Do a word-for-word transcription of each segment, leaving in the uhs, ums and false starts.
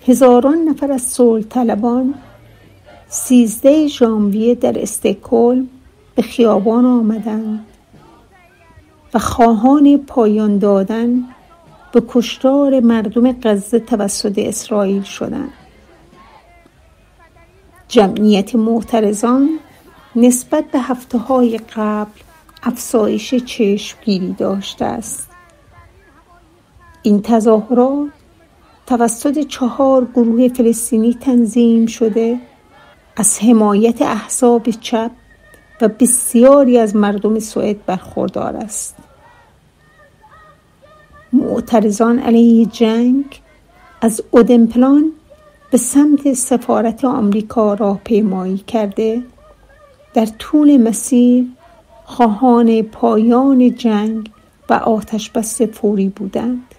هزاران نفر از صلح طلبان سیزده ژانویه در استکهلم به خیابان آمدند و خواهان پایان دادن به کشتار مردم غزه توسط اسرائیل شدند. جمعیت معترضان نسبت به هفته‌های قبل افزایش چشمگیری داشته است. این تظاهرات توسط چهار گروه فلسطینی تنظیم شده از حمایت احزاب چپ و بسیاری از مردم سوئد برخوردار است. معترضان علیه جنگ از اودنپلان به سمت سفارت آمریکا راهپیمایی کرده در طول مسیر خواهان پایان جنگ و آتشبس فوری بودند.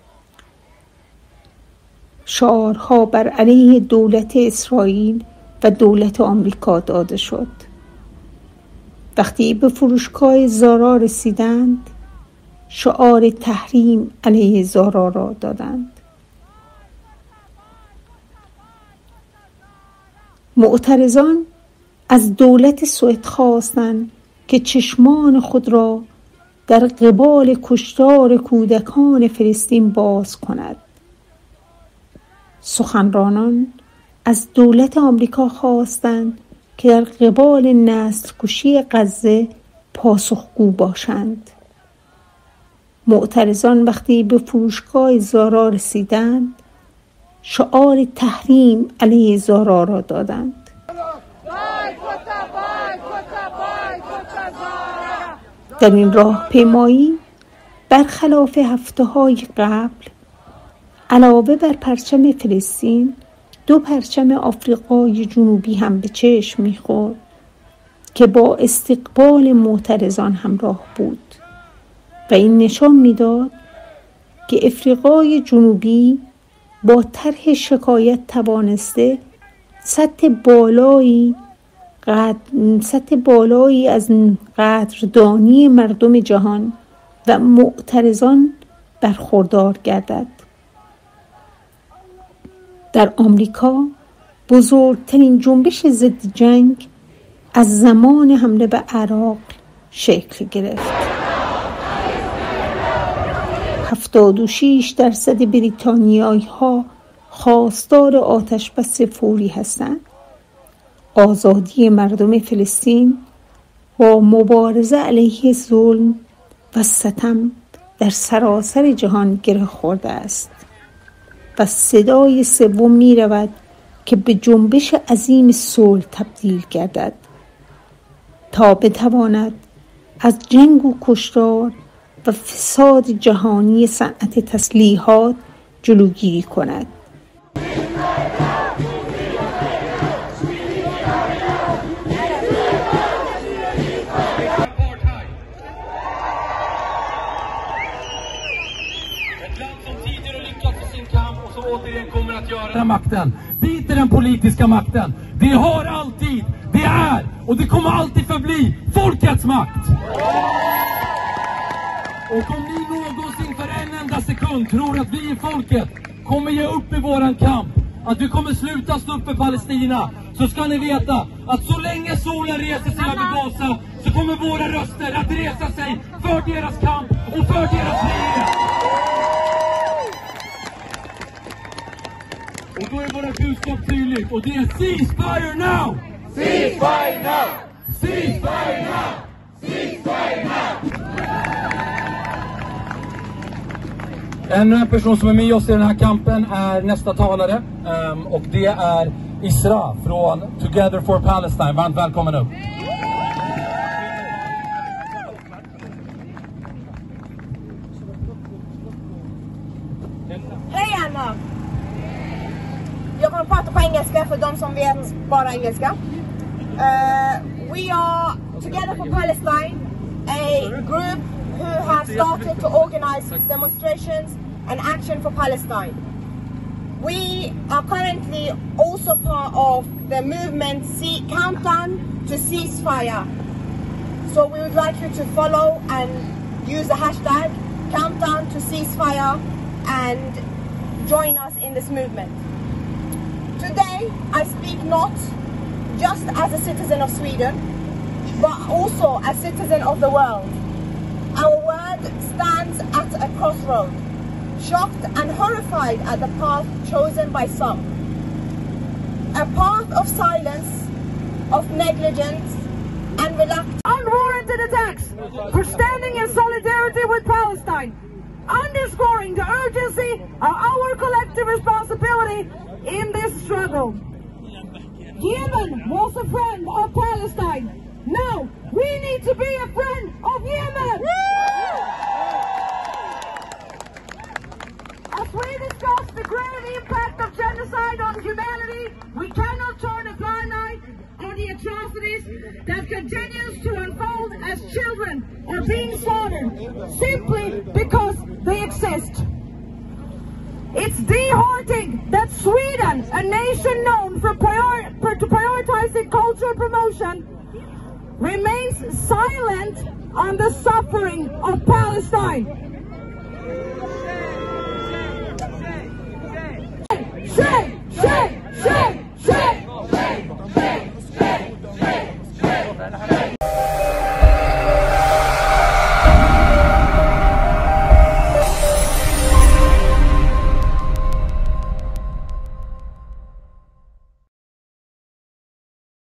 شعارها بر علیه دولت اسرائیل و دولت آمریکا داده شد. وقتی به فروشگاه زارا رسیدند، شعار تحریم علیه زارا را دادند. معترضان از دولت سوئد خواستند که چشمان خود را در قبال کشتار کودکان فلسطین باز کند. سخنرانان از دولت آمریکا خواستند که در قبال نسل‌کشی غزه پاسخگو باشند. معترضان وقتی به فروشگاه زارا رسیدند، شعار تحریم علیه زارا را دادند. در این راهپیمایی برخلاف هفته‌های قبل علاوه بر پرچم فلسطین، دو پرچم آفریقای جنوبی هم به چشم می‌خورد که با استقبال معترضان همراه بود و این نشان می‌داد که افریقای جنوبی با طرح شکایت توانسته سطح بالایی قدر سطح بالایی از قدردانی مردم جهان و معترضان برخوردار گردد. در آمریکا بزرگترین جنبش ضد جنگ از زمان حمله به عراق شکل گرفت. هفتاد و شش درصد بریتانیایی‌ها خواستار آتشبس فوری هستند. آزادی مردم فلسطین با مبارزه علیه ظلم و ستم در سراسر جهان گره خورده است و صدای سوم می رود که به جنبش عظیم صلح تبدیل گردد تا بتواند از جنگ و کشتار و فساد جهانی صنعت تسلیحات جلوگیری کند. Makten. Dit är den politiska makten. Det har alltid, det är och det kommer alltid förbli folkets makt. Och om ni någonsin för en enda sekund tror att vi i folket kommer ge upp i våran kamp, att vi kommer sluta stå upp för Palestina, så ska ni veta att så länge solen reser sig över Gaza så kommer våra röster att resa sig för deras kamp och för deras frihet. Och då är våra budskap tydligt och det är ceasefire now! Ceasefire now! Ceasefire now! Ceasefire now! Ännu en person som är med oss i den här kampen är nästa talare um, och det är Isra från Together for Palestine. Varmt välkommen upp! Hej Anna! Jag kommer att prata på engelska för de som vet bara engelska. Uh, we are Together for Palestine, a group who have started to organize demonstrations and action for Palestine. We are currently also part of the movement C- Countdown to Ceasefire. So we would like you to follow and use the hashtag Countdown to Ceasefire and join us in this movement. Today, I speak not just as a citizen of Sweden, but also a citizen of the world. Our word stands at a crossroad, shocked and horrified at the path chosen by some. A path of silence, of negligence, and reluctance. Unwarranted attacks for standing in solidarity with Palestine, underscoring the urgency of our collective responsibility in this struggle. Yemen was a friend of Palestine. Now we need to be a friend of Yemen. As we discuss the grave impact of genocide on humanity, we cannot turn a blind eye on the atrocities that continues to unfold as children are being slaughtered simply because they exist. It's disheartening that Sweden, a nation known for, prior for prioritizing cultural promotion, remains silent on the suffering of Palestine. Shame! Shame! Shame! Shame! Shame! Shame! Shame! Shame!